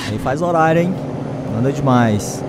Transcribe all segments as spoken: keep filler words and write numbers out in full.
Aí faz horário, hein? Anda demais.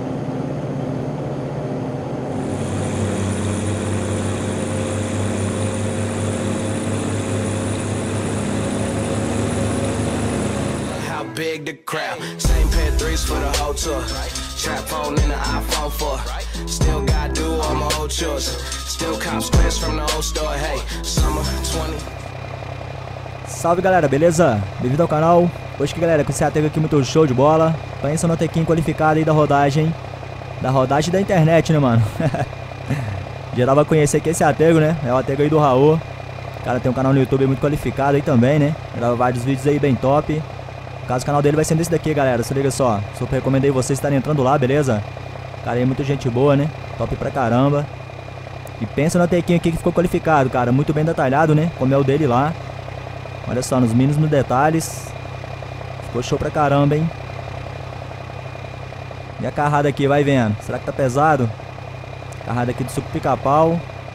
Big the crowd, same pair threes for the whole tour. Trap phone in the iPhone four. Still got do all my old chores. Still cops squares from the old store. Hey, summer twenty. Salve galera, beleza? Bem-vindo ao canal. Hoje que galera, com esse Atego aqui muito show de bola. Pensa no tequinho qualificado aí da rodagem. Da rodagem da internet, né, mano? Já dava a conhecer aqui esse Atego, né? É o Atego aí do Raul. O cara tem um canal no YouTube muito qualificado aí também, né? Grava vários vídeos aí bem top. No caso, o canal dele vai sendo esse daqui, galera. Se liga só. Super recomendei vocês estarem entrando lá, beleza? O cara aí é muito gente boa, né? Top pra caramba. E pensa no tequinho aqui que ficou qualificado, cara. Muito bem detalhado, né? Como é o dele lá. Olha só, nos mínimos detalhes. Ficou show pra caramba, hein? E a carrada aqui, vai vendo. Será que tá pesado? Carrada aqui do suco pica-pau.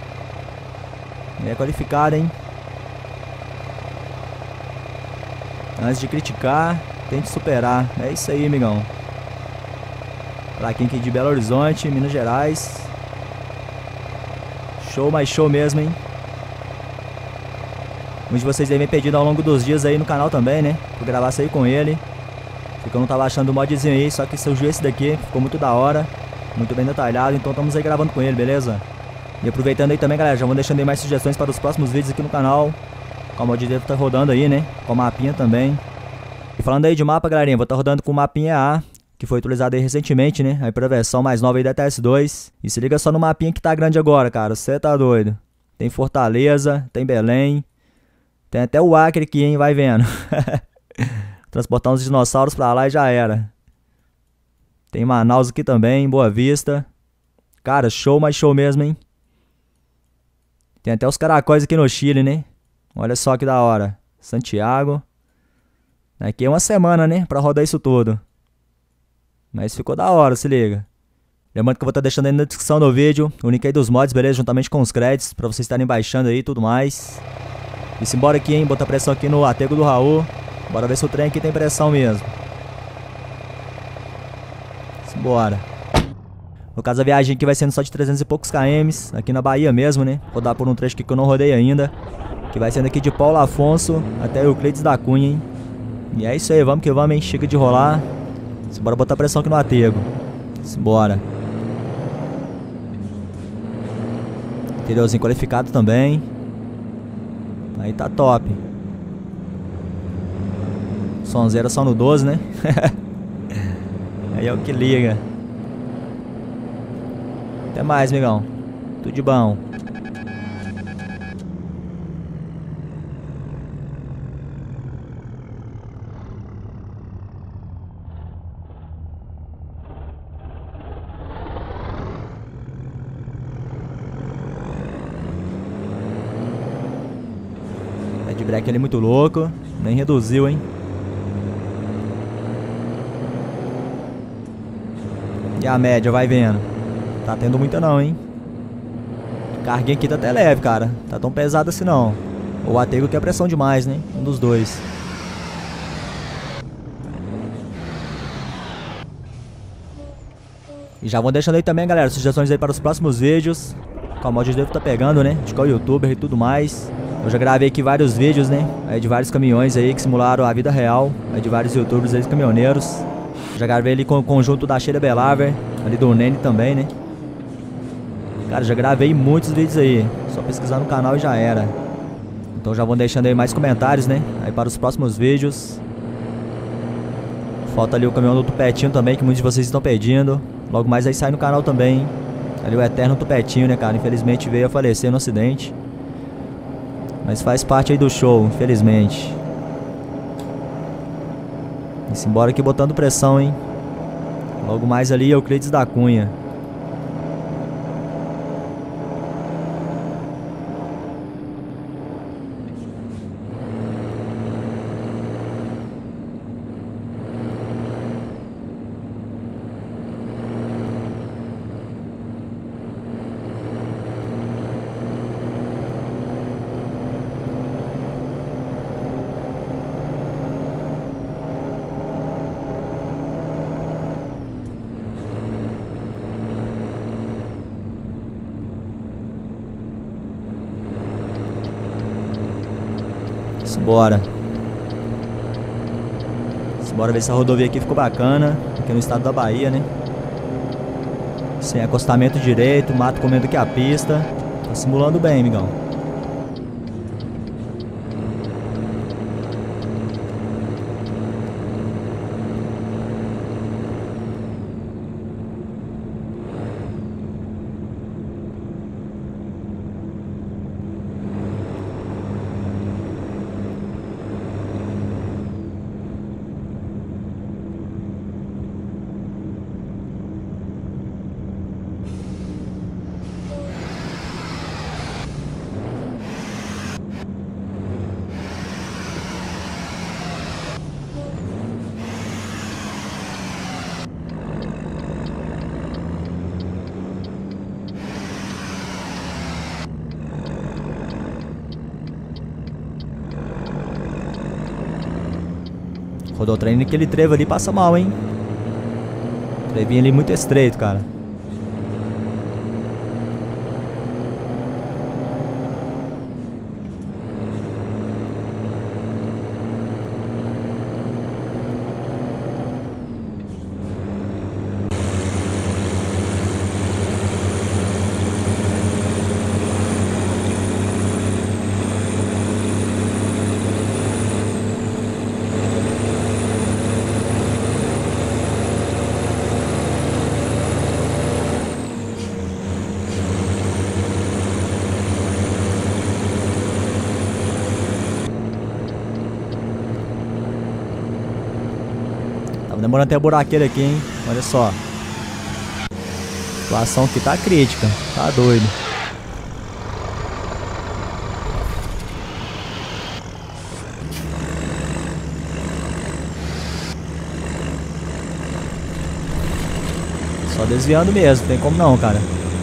É qualificado, hein? Antes de criticar, tente superar. É isso aí, amigão. Plaquinha aqui de Belo Horizonte, Minas Gerais. Show, mais show mesmo, hein? Muitos de vocês devem pedido ao longo dos dias aí no canal também, né? Pra eu gravasse aí com ele. Porque eu não tava achando o modzinho aí, só que surgiu esse daqui. Ficou muito da hora. Muito bem detalhado, então estamos aí gravando com ele, beleza? E aproveitando aí também, galera, já vou deixando aí mais sugestões para os próximos vídeos aqui no canal. O mod deve estar rodando aí, né? Com a mapinha também. E falando aí de mapa, galerinha, vou estar rodando com o mapinha A, que foi atualizado aí recentemente, né? Aí pra versão mais nova aí da T S dois. E se liga só no mapinha que tá grande agora, cara. Você tá doido. Tem Fortaleza, tem Belém. Tem até o Acre aqui, hein? Vai vendo. Transportar uns dinossauros pra lá e já era. Tem Manaus aqui também, Boa Vista. Cara, show, mais show mesmo, hein? Tem até os caracóis aqui no Chile, né? Olha só que da hora. Santiago. Aqui é uma semana, né? Pra rodar isso tudo. Mas ficou da hora, se liga. Lembrando que eu vou estar deixando aí na descrição do vídeo o link aí dos mods, beleza? Juntamente com os créditos. Pra vocês estarem baixando aí e tudo mais. E simbora aqui, hein? Botar pressão aqui no Atego do Raul. Bora ver se o trem aqui tem pressão mesmo. Simbora. No caso, a viagem aqui vai sendo só de trezentos e poucos quilômetros. Aqui na Bahia mesmo, né? Rodar por um trecho aqui que eu não rodei ainda. Que vai sendo aqui de Paulo Afonso até Euclides da Cunha, hein? E é isso aí, vamos que vamos, hein? Chega de rolar. Simbora botar pressão aqui no Atego. Simbora. Interiorzinho qualificado também. Aí tá top. Sonzeira só no doze, né? Aí é o que liga. Até mais, amigão. Tudo de bom. De break ali muito louco. Nem reduziu, hein? E a média, vai vendo. Tá tendo muita não, hein? Carguinha aqui tá até leve, cara. Tá tão pesado assim não. O Atego que é pressão demais, né? Um dos dois. E já vou deixando aí também, galera, sugestões aí para os próximos vídeos. Qual mod eu devo tá pegando, né? De qual youtuber e tudo mais. Eu já gravei aqui vários vídeos, né? Aí de vários caminhões aí que simularam a vida real. Aí de vários youtubers aí, caminhoneiros. Já gravei ali com o conjunto da Sheila Belaver. Ali do Nene também, né? Cara, já gravei muitos vídeos aí. Só pesquisar no canal e já era. Então já vou deixando aí mais comentários, né? Aí para os próximos vídeos. Falta ali o caminhão do Tupetinho também, que muitos de vocês estão pedindo. Logo mais aí sai no canal também. Ali o eterno Tupetinho, né, cara? Infelizmente veio a falecer no acidente. Mas faz parte aí do show, infelizmente. E simbora aqui botando pressão, hein? Logo mais ali Euclides da Cunha. Simbora. Simbora ver se a rodovia aqui ficou bacana. Aqui no estado da Bahia, né? Sem acostamento direito, mato comendo aqui a pista. Tá simulando bem, amigão. Rodou o trem naquele trevo ali, passa mal, hein? Trevinho ali muito estreito, cara. Tava demorando até a buraqueira aqui, hein? Olha só. A situação aqui tá crítica. Tá doido. Só desviando mesmo, não tem como não, cara.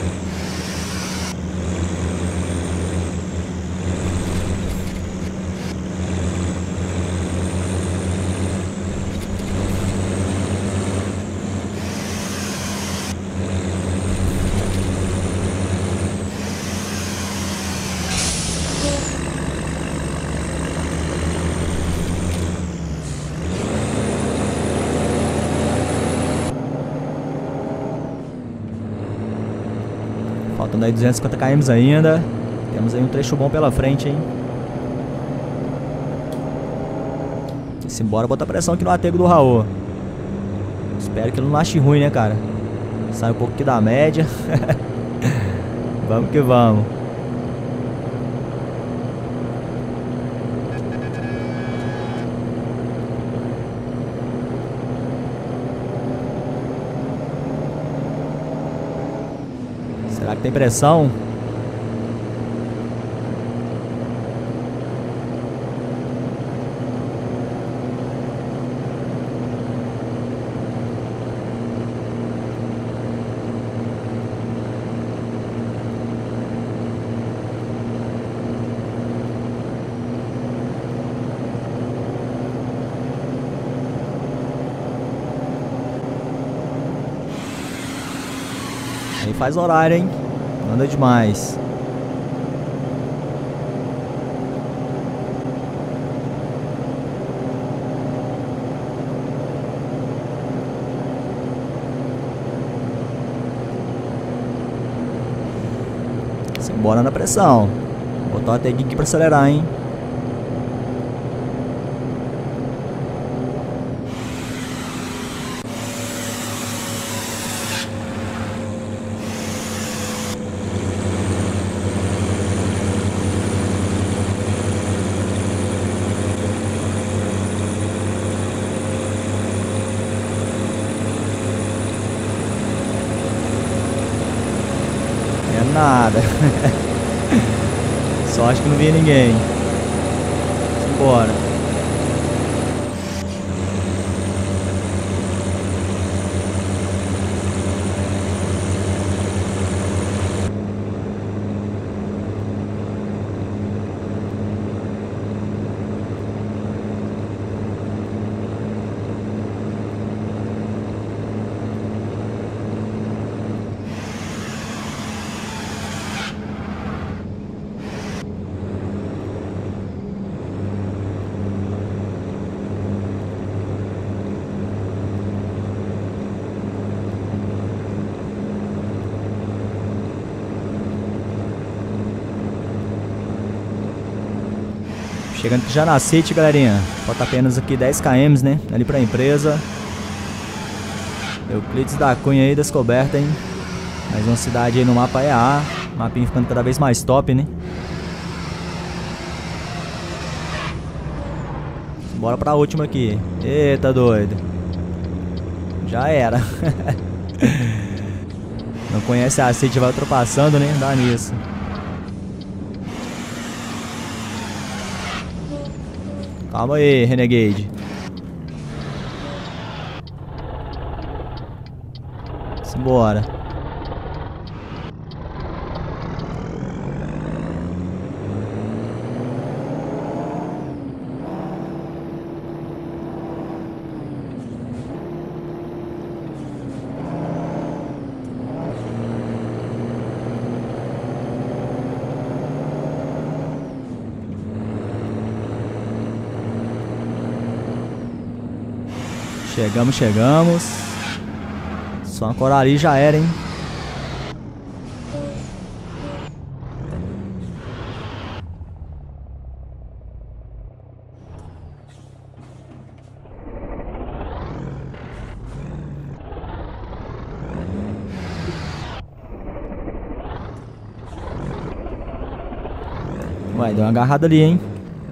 Faltando aí duzentos e cinquenta quilômetros ainda. Temos aí um trecho bom pela frente, hein? E simbora botar pressão aqui no atego do Raul. Espero que ele não ache ruim, né, cara? Sai um pouco aqui da média. Vamos que vamos. Será que tem pressão? Aí faz horário, hein? Anda demais. Simbora na pressão. Vou botar o ateguinho aqui pra acelerar, hein? Nada. Só acho que não via ninguém. Simbora. Chegando aqui já na City, galerinha. Falta apenas aqui dez quilômetros, né? Ali pra empresa. Euclides da Cunha aí, descoberta, hein? Mais uma cidade aí no mapa E A. Mapinha ficando cada vez mais top, né? Bora pra última aqui. Eita, doido. Já era. Não conhece a City, vai ultrapassando, né? Dá nisso. Calma aí, Renegade. Simbora. Chegamos, chegamos. Só ancorar ali já era, hein? Vai, deu uma agarrada ali, hein?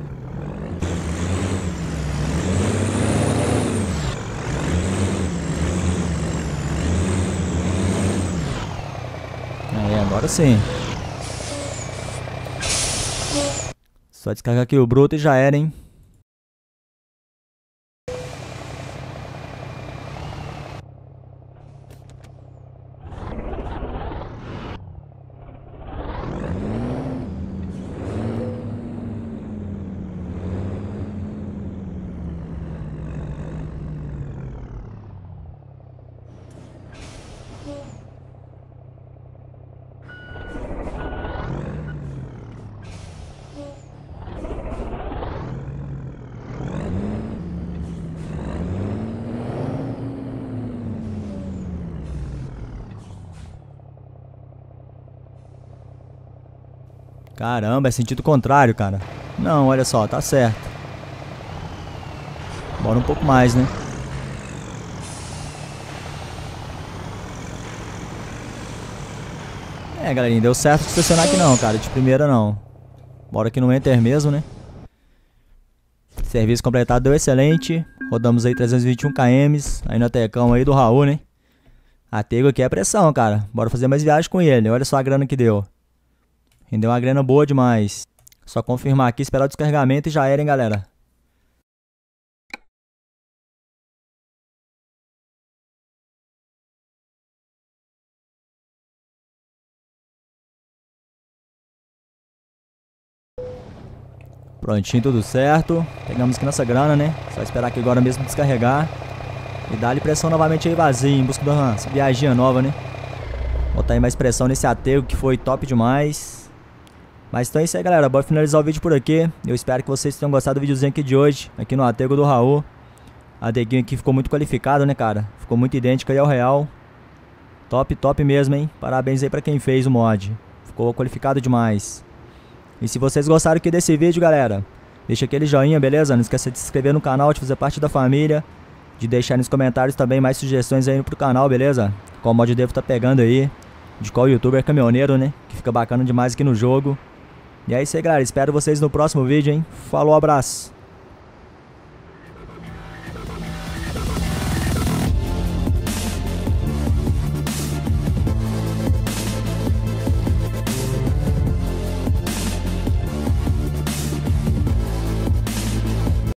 Agora sim. Só descarregar aqui o bruto e já era, hein? Caramba, é sentido contrário, cara. Não, olha só, tá certo. Bora um pouco mais, né? É, galerinha, deu certo de estacionar aqui não, cara. De primeira não. Bora aqui no Enter mesmo, né? Serviço completado, deu excelente. Rodamos aí trezentos e vinte e um quilômetros. Aí no tecão aí do Raul, né? A Tego aqui é pressão, cara. Bora fazer mais viagem com ele. Olha só a grana que deu. Rendeu uma grana boa demais. Só confirmar aqui, esperar o descarregamento e já era, hein, galera. Prontinho, tudo certo. Pegamos aqui nossa grana, né? Só esperar aqui agora mesmo descarregar. E dar-lhe pressão novamente aí vazio, em busca de uma viagem nova, né? Botar aí mais pressão nesse atego que foi top demais. Mas então é isso aí, galera. Bora finalizar o vídeo por aqui. Eu espero que vocês tenham gostado do videozinho aqui de hoje. Aqui no atego do Raul. A ateguinho aqui ficou muito qualificado, né, cara? Ficou muito idêntico aí ao real. Top, top mesmo, hein? Parabéns aí pra quem fez o mod. Ficou qualificado demais. E se vocês gostaram aqui desse vídeo, galera, deixa aquele joinha, beleza? Não esqueça de se inscrever no canal, de fazer parte da família. De deixar nos comentários também mais sugestões aí pro canal, beleza? Qual mod eu devo tá pegando aí. De qual youtuber caminhoneiro, né? Que fica bacana demais aqui no jogo. E é isso aí, galera. Espero vocês no próximo vídeo, hein? Falou, abraço.